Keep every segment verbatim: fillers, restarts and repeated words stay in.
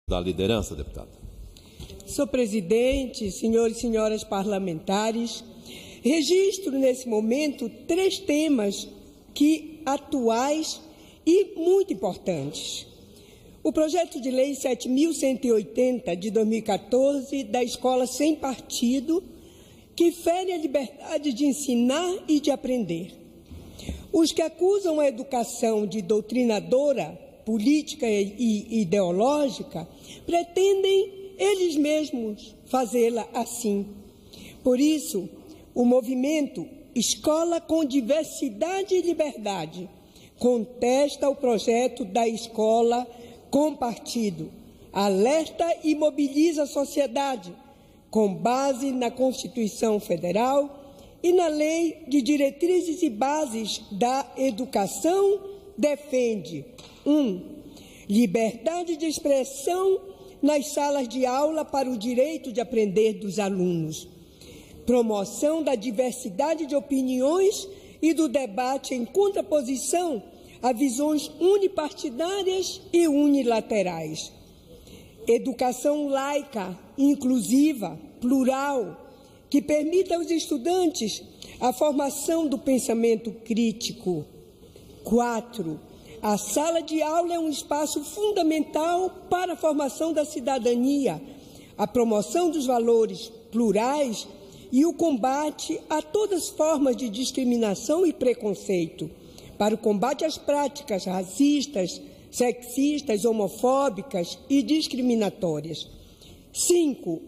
Da liderança, deputada. Senhor presidente, senhores e senhoras parlamentares, registro nesse momento três temas que atuais e muito importantes. O projeto de lei sete mil cento e oitenta de dois mil e quatorze da Escola Sem Partido, que fere a liberdade de ensinar e de aprender. Os que acusam a educação de doutrinadora, política e ideológica, pretendem eles mesmos fazê-la assim. Por isso, o movimento Escola com Diversidade e Liberdade contesta o projeto da Escola com Partido, alerta e mobiliza a sociedade, com base na Constituição Federal e na Lei de Diretrizes e Bases da Educação, defende um, liberdade de expressão nas salas de aula para o direito de aprender dos alunos, promoção da diversidade de opiniões e do debate em contraposição a visões unipartidárias e unilaterais, educação laica, inclusiva, plural, que permita aos estudantes a formação do pensamento crítico. Quatro, a sala de aula é um espaço fundamental para a formação da cidadania, a promoção dos valores plurais e o combate a todas as formas de discriminação e preconceito, para o combate às práticas racistas, sexistas, homofóbicas e discriminatórias. Cinco,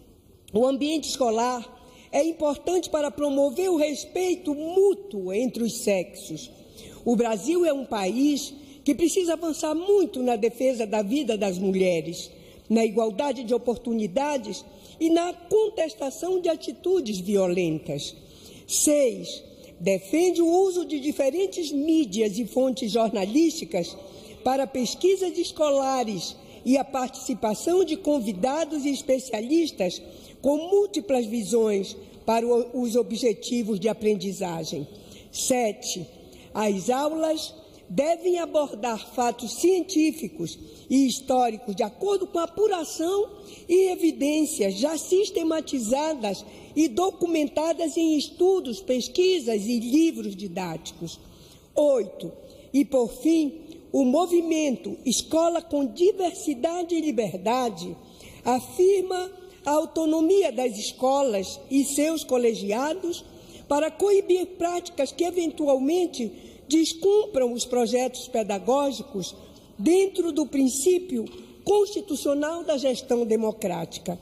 o ambiente escolar é importante para promover o respeito mútuo entre os sexos. O Brasil é um país que precisa avançar muito na defesa da vida das mulheres, na igualdade de oportunidades e na contestação de atitudes violentas. Seis, defende o uso de diferentes mídias e fontes jornalísticas para pesquisas escolares e a participação de convidados e especialistas com múltiplas visões para os objetivos de aprendizagem. Sete, as aulas devem abordar fatos científicos e históricos de acordo com a apuração e evidências já sistematizadas e documentadas em estudos, pesquisas e livros didáticos. Oito, e por fim, o movimento Escola com Diversidade e Liberdade afirma a autonomia das escolas e seus colegiados para coibir práticas que eventualmente descumpram os projetos pedagógicos dentro do princípio constitucional da gestão democrática.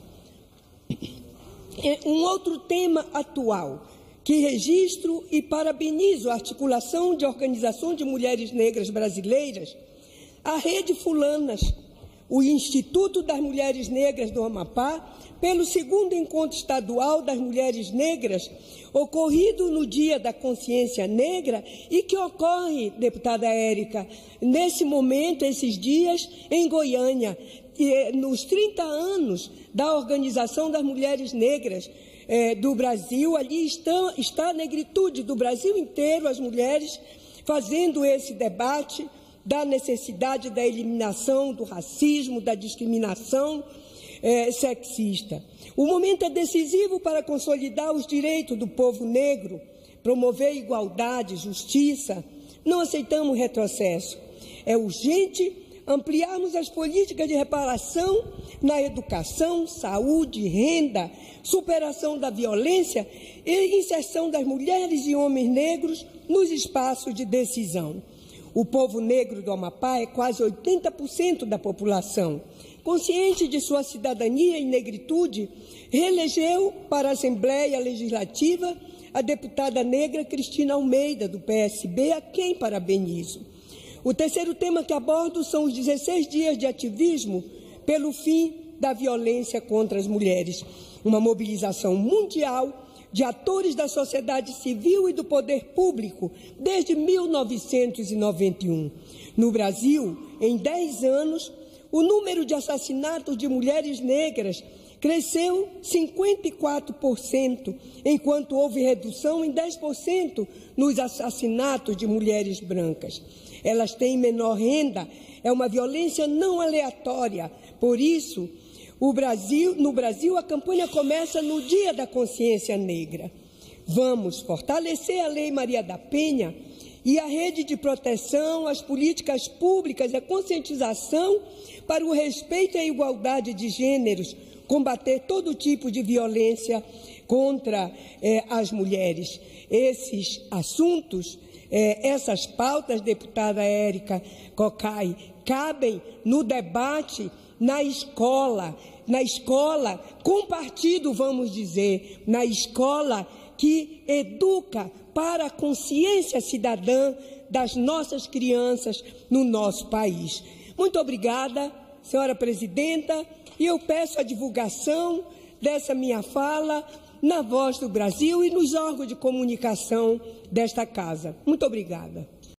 Um outro tema atual, que registro e parabenizo a articulação de organizações de mulheres negras brasileiras, a Rede Fulanas, o Instituto das Mulheres Negras do Amapá, pelo segundo Encontro Estadual das Mulheres Negras, ocorrido no Dia da Consciência Negra e que ocorre, deputada Érica, nesse momento, esses dias, em Goiânia, nos trinta anos da Organização das Mulheres Negras eh, do Brasil. Ali está, está a negritude do Brasil inteiro, as mulheres fazendo esse debate da necessidade da eliminação do racismo, da discriminação eh, sexista. O momento é decisivo para consolidar os direitos do povo negro, promover igualdade, justiça. Não aceitamos retrocesso. É urgente ampliarmos as políticas de reparação na educação, saúde, renda, superação da violência e inserção das mulheres e homens negros nos espaços de decisão. O povo negro do Amapá é quase oitenta por cento da população. Consciente de sua cidadania e negritude, reelegeu para a Assembleia Legislativa a deputada negra Cristina Almeida, do P S B, a quem parabenizo. O terceiro tema que abordo são os dezesseis dias de ativismo pelo fim da violência contra as mulheres. Uma mobilização mundial de atores da sociedade civil e do poder público desde mil novecentos e noventa e um. No Brasil, em dez anos, o número de assassinatos de mulheres negras cresceu cinquenta e quatro por cento, enquanto houve redução em dez por cento nos assassinatos de mulheres brancas. Elas têm menor renda, é uma violência não aleatória, Por isso, o Brasil, no Brasil, a campanha começa no Dia da Consciência Negra. Vamos fortalecer a Lei Maria da Penha e a rede de proteção, as políticas públicas e a conscientização para o respeito e a igualdade de gêneros, combater todo tipo de violência contra eh, as mulheres. Esses assuntos, eh, essas pautas, deputada Érica Cocai, cabem no debate na escola, na escola com partido, vamos dizer, na escola que educa para a consciência cidadã das nossas crianças no nosso país. Muito obrigada, senhora presidenta, e eu peço a divulgação dessa minha fala na Voz do Brasil e nos órgãos de comunicação desta casa. Muito obrigada.